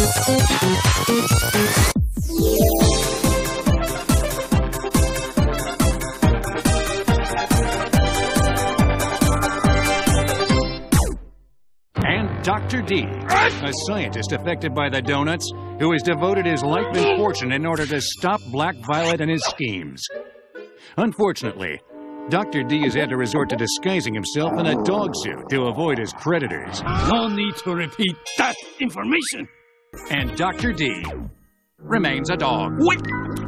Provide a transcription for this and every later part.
Dr. D, a scientist affected by the donuts, who has devoted his life and fortune in order to stop Black Violet and his schemes. Unfortunately, Dr. D has had to resort to disguising himself in a dog suit to avoid his predators. No need to repeat that information. And Dr. D remains a dog. Wait!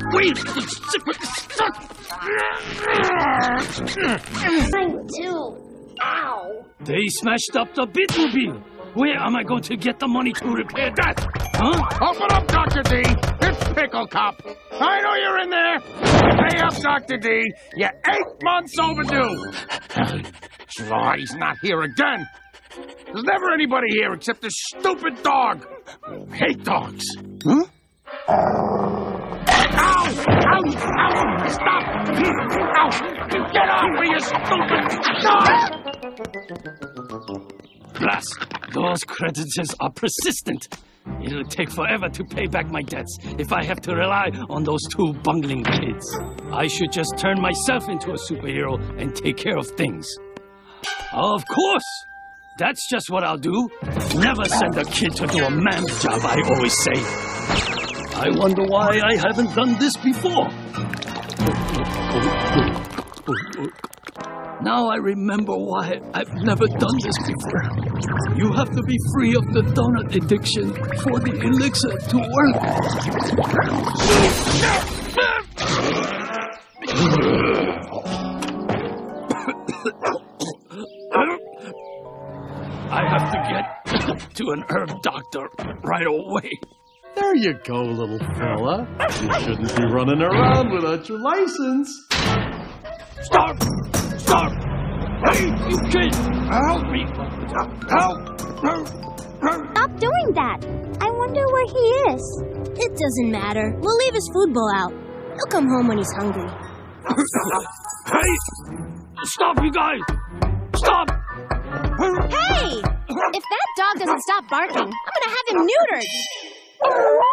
Mine too. Ow! They smashed up the Beetlemobile. Where am I going to get the money to repair that? Huh? Open up, Dr. D. It's Pickle Cop. I know you're in there. Pay up, Dr. D. You're 8 months overdue. Oh, he's not here again. There's never anybody here except this stupid dog. I hate dogs. Huh? Ow! Ow! Ow! Stop! Ow! Get off me, you stupid dog! Blast! Those creditors are persistent. It'll take forever to pay back my debts if I have to rely on those 2 bungling kids. I should just turn myself into a superhero and take care of things. Of course! That's just what I'll do. Never send a kid to do a man's job, I always say. I wonder why I haven't done this before. Now I remember why I've never done this before. You have to be free of the donut addiction for the elixir to work. I have to get to an herb doctor right away. There you go, little fella. You shouldn't be running around without your license. Stop! Stop! Hey, you kid! Help me! Help! Stop doing that. I wonder where he is. It doesn't matter. We'll leave his food bowl out. He'll come home when he's hungry. Hey! Stop, you guys! Stop! Hey! If that dog doesn't stop barking, I'm gonna have him neutered.